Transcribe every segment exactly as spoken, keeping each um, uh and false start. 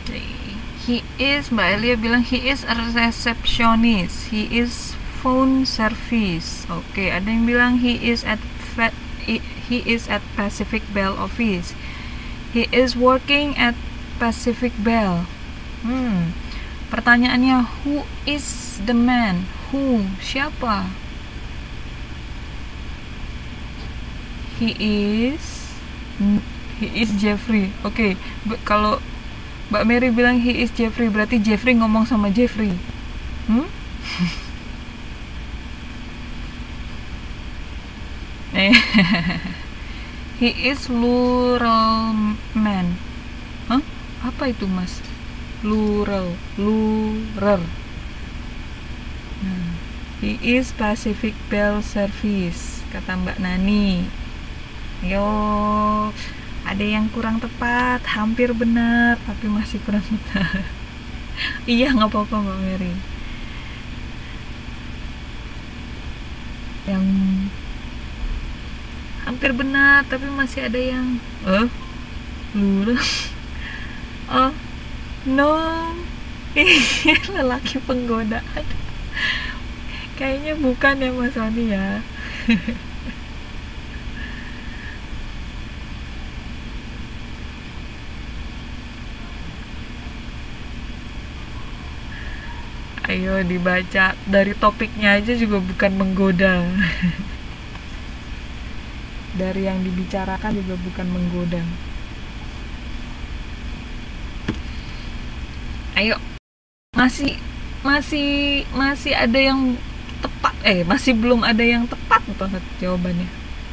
He is, Mbak Elia bilang he is a receptionist. He is phone service. Oke, okay. Ada yang bilang he is at he is at Pacific Bell office. He is working at Pacific Bell. Hmm. Pertanyaannya, who is the man? Who? Siapa? He is he is Jeffrey. Oke, okay. Kalau Mbak Mary bilang he is Jeffrey, berarti Jeffrey ngomong sama Jeffrey. Hmm? He is lural man. Hah? Apa itu, Mas? Lural, lural. Nah, he is Pacific Bell Service, kata Mbak Nani. Yo, ada yang kurang tepat, hampir benar, tapi masih kurang benar. Iya, nggak apa-apa Mbak Mary. Yang hampir benar, tapi masih ada yang eh, lurus. Oh, no, lelaki penggoda. Kayaknya bukan ya Mas Sony ya. Ayo dibaca, dari topiknya aja juga bukan menggoda. Dari yang dibicarakan juga bukan menggoda. Ayo, masih masih masih ada yang tepat, eh masih belum ada yang tepat banget jawabannya.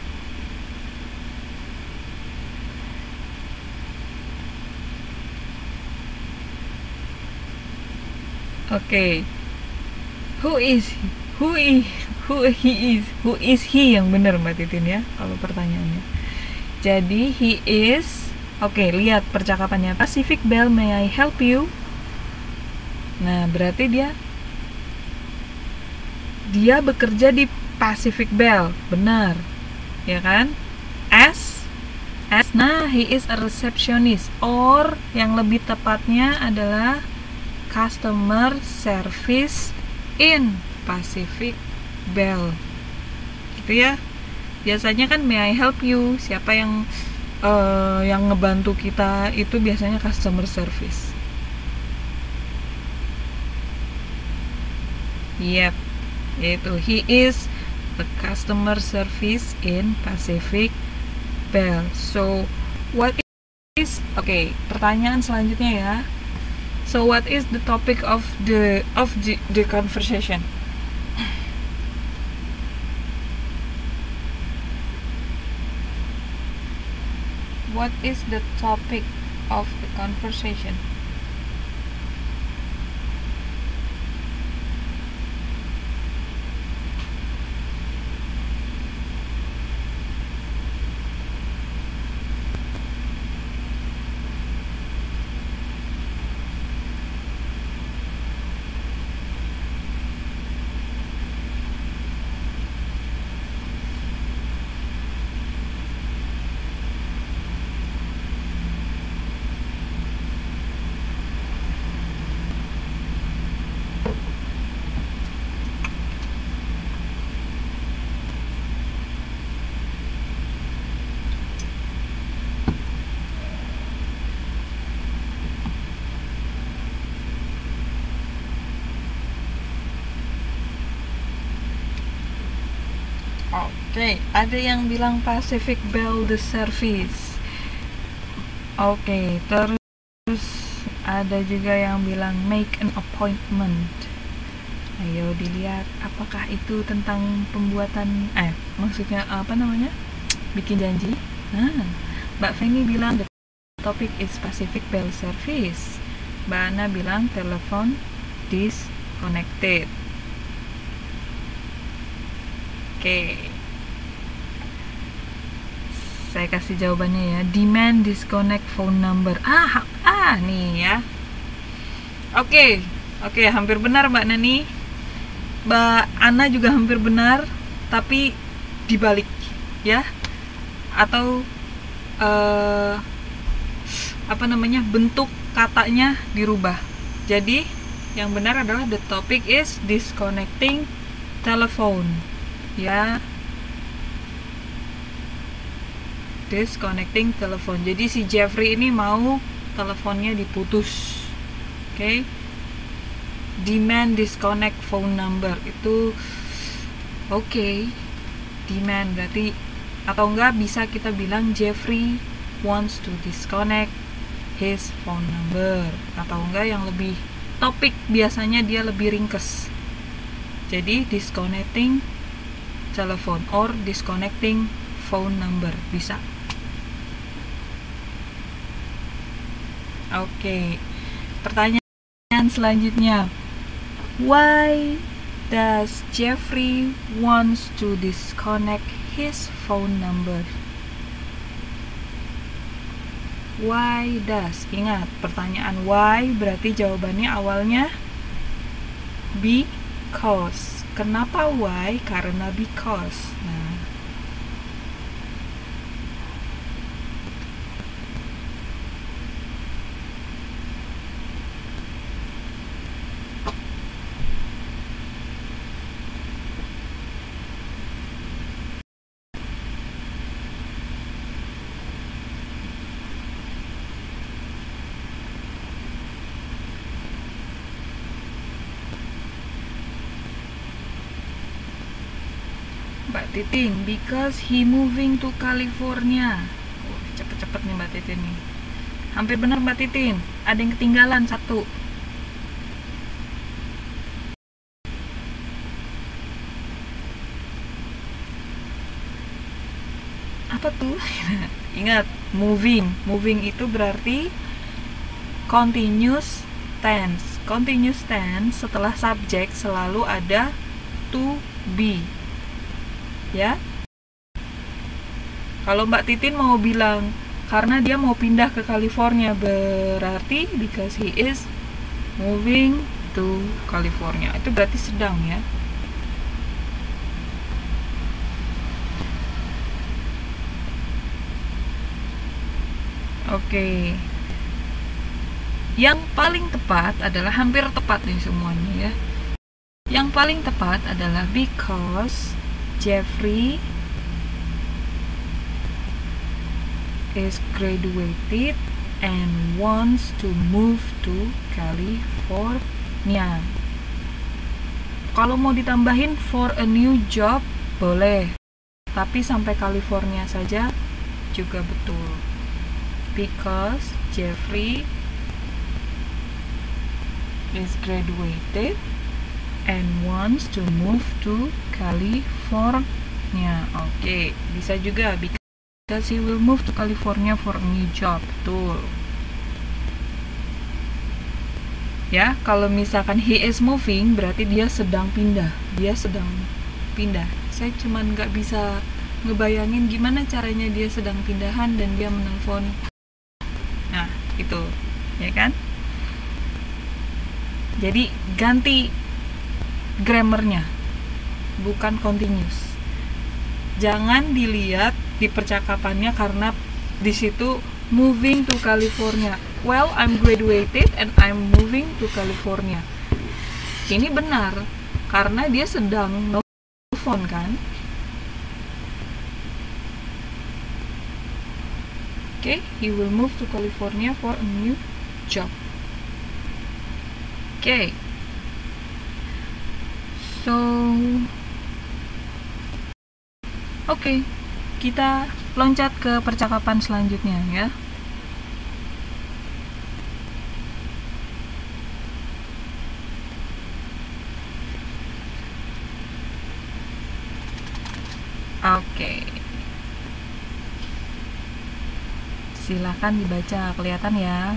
Oke, okay. Who is he? Who is who he is? Who is he yang benar Mbak Titin ya kalau pertanyaannya. Jadi he is, oke okay, lihat percakapannya. Pacific Bell, may I help you? Nah berarti dia dia bekerja di Pacific Bell, benar, ya kan? As as nah he is a receptionist, or yang lebih tepatnya adalah customer service in Pacific Bell, gitu ya. Biasanya kan may I help you, siapa yang uh, yang ngebantu kita itu biasanya customer service. Yep, yaitu he is the customer service in Pacific Bell. So what is, oke, okay, pertanyaan selanjutnya ya. So what is the topic of the of the, the conversation? What is the topic of the conversation? Oke, okay, ada yang bilang Pacific Bell the service. Oke, okay, terus ada juga yang bilang make an appointment. Ayo dilihat apakah itu tentang pembuatan, eh maksudnya apa namanya, bikin janji. Nah, Mbak Feni bilang the topic is Pacific Bell service. Mbak Ana bilang telepon disconnected. Oke, okay. Saya kasih jawabannya ya. Demand disconnect phone number. Ah, ah nih ya. Oke, okay. Oke, okay, hampir benar Mbak Nani. Mbak Ana juga hampir benar, tapi dibalik ya. Atau uh, apa namanya bentuk katanya dirubah. Jadi yang benar adalah the topic is disconnecting telephone, ya, disconnecting telephone. Jadi si Jeffrey ini mau teleponnya diputus. Oke, okay? Demand disconnect phone number itu oke, okay. Demand berarti, atau enggak bisa kita bilang Jeffrey wants to disconnect his phone number, atau enggak yang lebih topik biasanya dia lebih ringkes. Jadi disconnecting telephone or disconnecting phone number bisa. Oke, okay. Pertanyaan selanjutnya, why does Jeffrey wants to disconnect his phone number? Why does? Ingat, pertanyaan why berarti jawabannya awalnya because. Kenapa why? Karena because. Nah, Mbak Titin, because he moving to California. Oh, cepet-cepet nih Mbak Titin nih. Hampir benar Mbak Titin. Ada yang ketinggalan satu. Apa tuh? Ingat, moving. Moving itu berarti continuous tense. Continuous tense setelah subjek selalu ada to be. Ya, kalau Mbak Titin mau bilang karena dia mau pindah ke California, berarti because he is moving to California, itu berarti sedang, ya. Oke, yang paling tepat adalah, hampir tepat nih semuanya, ya. Yang paling tepat adalah because Jeffrey is graduated and wants to move to California. Kalau mau ditambahin for a new job boleh, tapi sampai California saja juga betul. Because Jeffrey is graduated and wants to move to California. Oke, okay. Bisa juga because he will move to California for a new job. Betul. Ya, kalau misalkan he is moving berarti dia sedang pindah. Dia sedang pindah. Saya cuman nggak bisa ngebayangin gimana caranya dia sedang pindahan dan dia menelpon. Nah, itu, ya kan? Jadi ganti grammarnya, bukan continuous. Jangan dilihat di percakapannya karena di situ moving to California. Well, I'm graduated and I'm moving to California. Ini benar karena dia sedang nelfon, kan? Oke, okay, he will move to California for a new job. Oke. Okay. So, oke, okay, kita loncat ke percakapan selanjutnya, ya. Oke, okay. Silakan dibaca, kelihatan ya.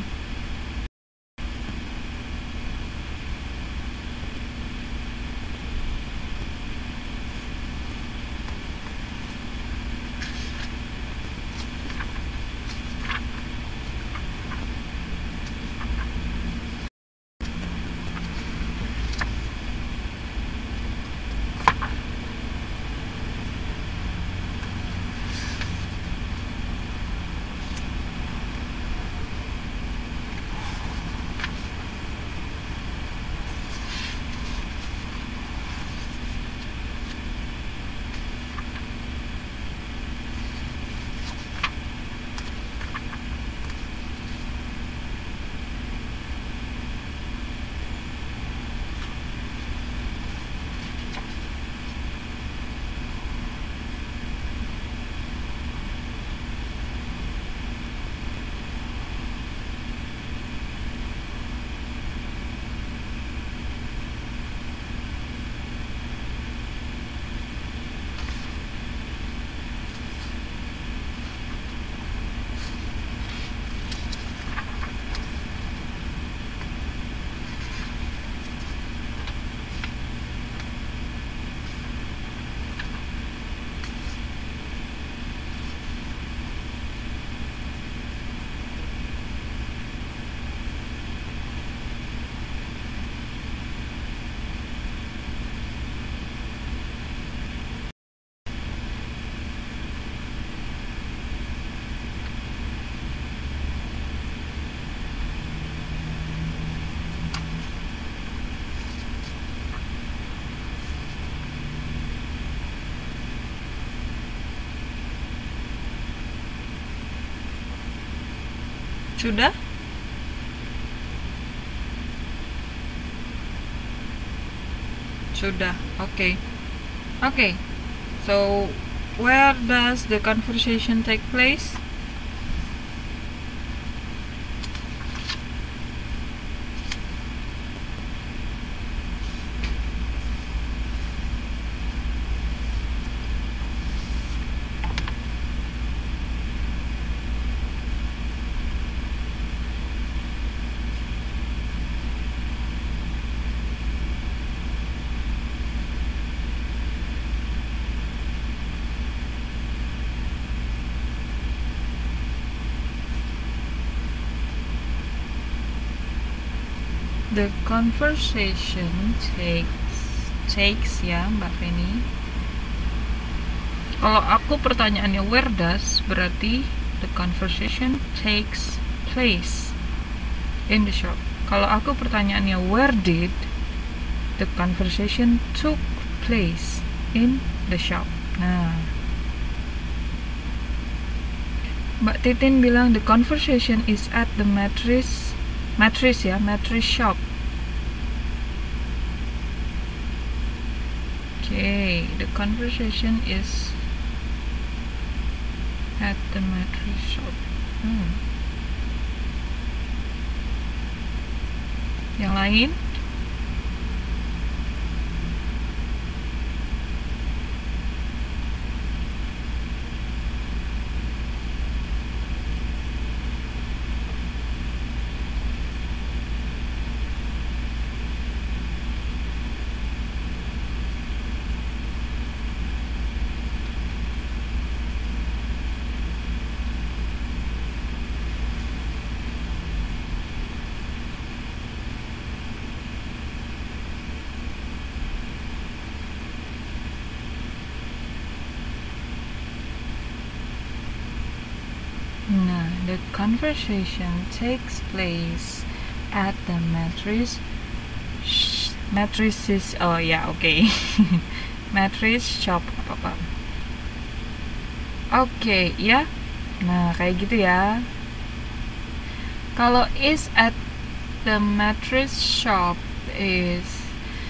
Sudah? Sudah. Oke. Okay. Oke. Okay. So, where does the conversation take place? The conversation takes takes ya Mbak Feni. Kalau aku pertanyaannya where does, berarti the conversation takes place in the shop. Kalau aku pertanyaannya where did, the conversation took place in the shop. Nah, Mbak Titin bilang the conversation is at the mattress mattress ya, mattress shop. Okay, the conversation is at the mattress shop. Hmm. Yang lain? Nah, the conversation takes place at the mattress mattresses. Oh ya, oke. Okay. Mattress shop apa-apa. Oke, okay, ya. Nah, kayak gitu ya. Kalau is at the mattress shop is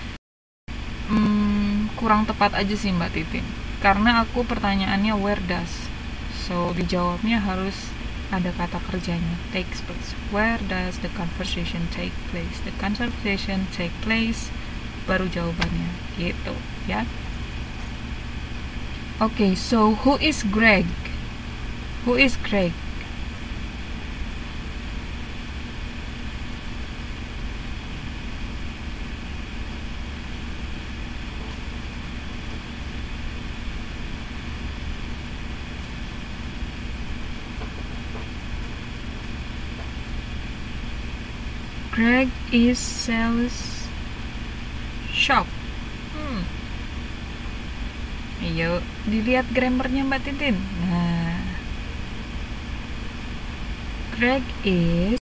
hmm, kurang tepat aja sih Mbak Titin. Karena aku pertanyaannya where does. So, dijawabnya harus ada kata kerjanya, takes place. Where does the conversation take place? The conversation take place, baru jawabannya, gitu ya. Oke, okay, so who is Greg? Who is Greg? Greg is sales shop. Hmm. Ayo dilihat grammarnya Mbak Titin. Nah, Greg is